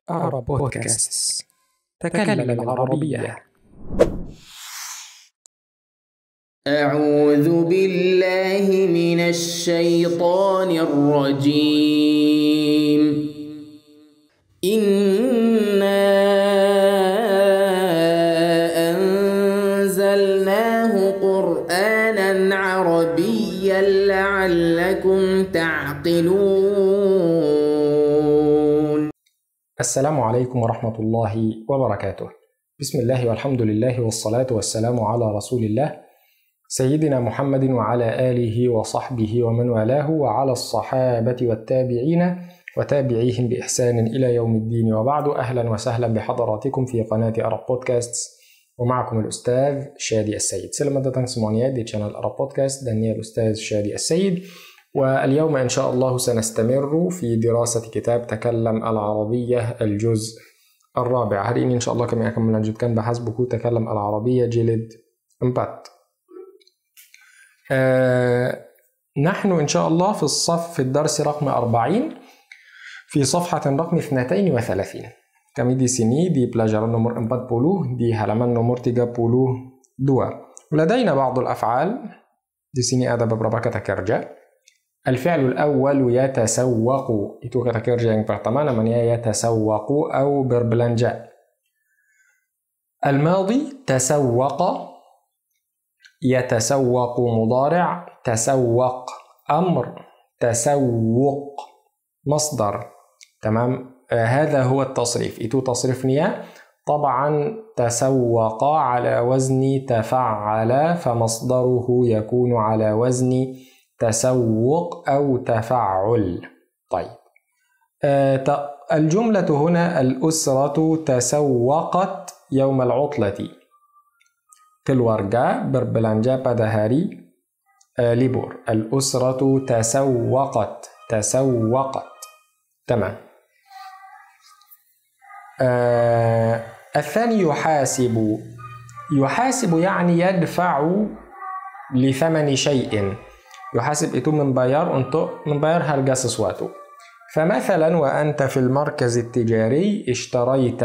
أعرب بودكاست. تكلم العربية. أعوذ بالله من الشيطان الرجيم. إنا أنزلناه قرآنا عربيا لعلكم تعقلون. السلام عليكم ورحمة الله وبركاته. بسم الله والحمد لله والصلاة والسلام على رسول الله سيدنا محمد وعلى آله وصحبه ومن والاه وعلى الصحابة والتابعين وتابعيهم بإحسان إلى يوم الدين، وبعد. أهلا وسهلا بحضراتكم في قناة أرب بودكاست، ومعكم الأستاذ شادي السيد. Selamat datang semuanya di channel Arab Podcast dan الأستاذ شادي السيد. واليوم إن شاء الله سنستمر في دراسة كتاب تكلم العربية الجزء الرابع. Hari ini insya Allah kami akan melanjutkan bahas buku تكلم العربية jilid 4. نحن إن شاء الله في الدرس رقم 40 في صفحة رقم 32. Kami di sini di pelajaran nomor 40 di halaman nomor 32. لدينا بعض الأفعال. Di sini ada beberapa kata kerja. الفعل الأول يتسوق. Itu kata kerja yang pertama namanya يتسوق أو berbelanja. الماضي تسوق. يتسوق مضارع. تسوق أمر. تسوق مصدر. تمام. هذا هو التصريف. Itu تصريفnya. طبعا تسوق على وزن تفعل فمصدره يكون على وزن تسوق أو تفعل. طيب. الجملة هنا الأسرة تسوقت يوم العطلة. keluarga berbelanja pada hari libur. الأسرة تسوقت. تمام. الثاني يحاسب. يحاسب يعني يدفع لثمن شيء. يحاسب itu membayar untuk membayar harga sesuatu. فمثلا وأنت في المركز التجاري اشتريت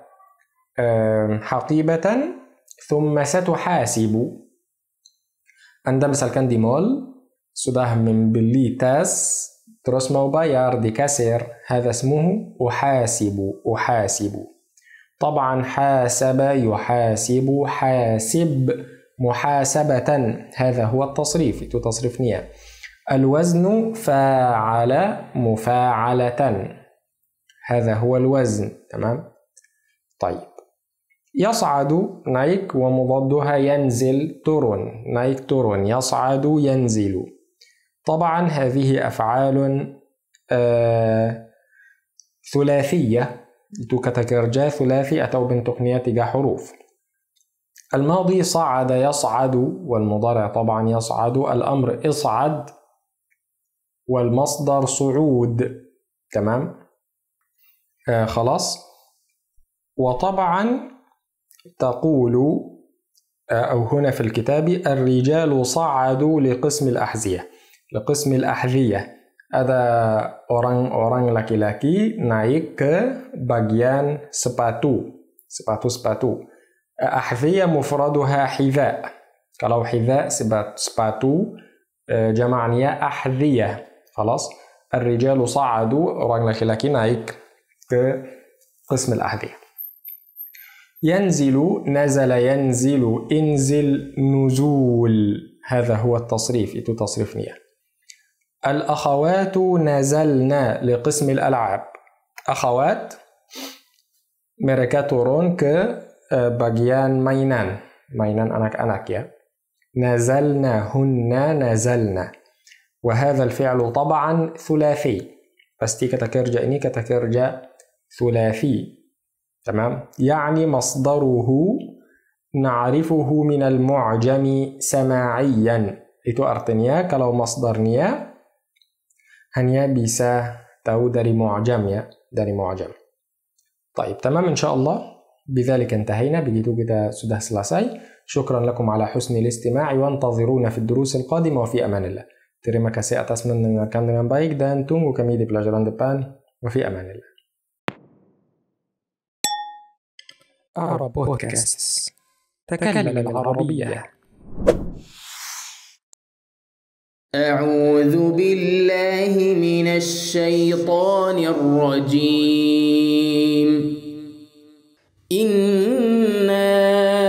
حقيبة ثم ستحاسب. Anda misalkan di mall sudah membeli tas terus mau bayar di kasir. هذا اسمه أحاسب. طبعا حاسب يحاسب حاسب محاسبة. هذا هو التصريف. itu تصريفnya. الوزن فاعل مفاعلة. هذا هو الوزن. تمام. طيب. يصعد naik ومضادها ينزل turun. naik turun. يصعد ينزل. طبعا هذه أفعال ثلاثية. itu kata kerja ثلاثي atau bentuknya 3 huruf. الماضي صعد يصعد والمضارع طبعا يصعد. الأمر اصعد والمصدر صعود. تمام. خلاص. وطبعا تقول أو هنا في الكتاب الرجال صعدوا لقسم الأحذية. لقسم الأحذية. Ada orang-orang laki-laki naik ke bagian sepatu. Sepatu. أحذية مفردها حذاء. kalau حذاء sepatu jamaknya أحذية. خلاص. الرجال صعدوا orang laki-laki naik ke قسم الأحذية. ينزل نزل ينزل انزل نزول. هذا هو التصريف. itu تصريفnya. الأخوات نزلنا لقسم الألعاب. أخوات mereka turun ke bagian mainan anak-anak ya. نزلنا هن نزلنا. وهذا الفعل طبعا ثلاثي. pasti kata kerja ini kata kerja ثلاثي. تمام. يعني مصدره نعرفه من المعجم سماعيا. itu artinya kalau masdarnya hanya bisa tahu dari mu'jam ya, dari mu'jam. طيب. تمام إن شاء الله. بذلك انتهينا. begitu kita sudah selesai. شكرا لكم على حسن الاستماع وانتظرونا في الدروس القادمة وفي أمان الله. Terima kasih atas mendengarkan dengan baik dan tunggu kami di pelajaran depan. وفي أمان الله. أرب بودكاست. تكلم العربية. أعوذ بالله من الشيطان الرجيم. إنا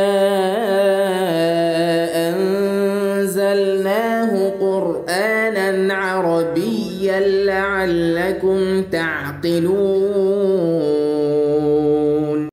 أنزلناه قرآنا عربيا لعلكم تعقلون.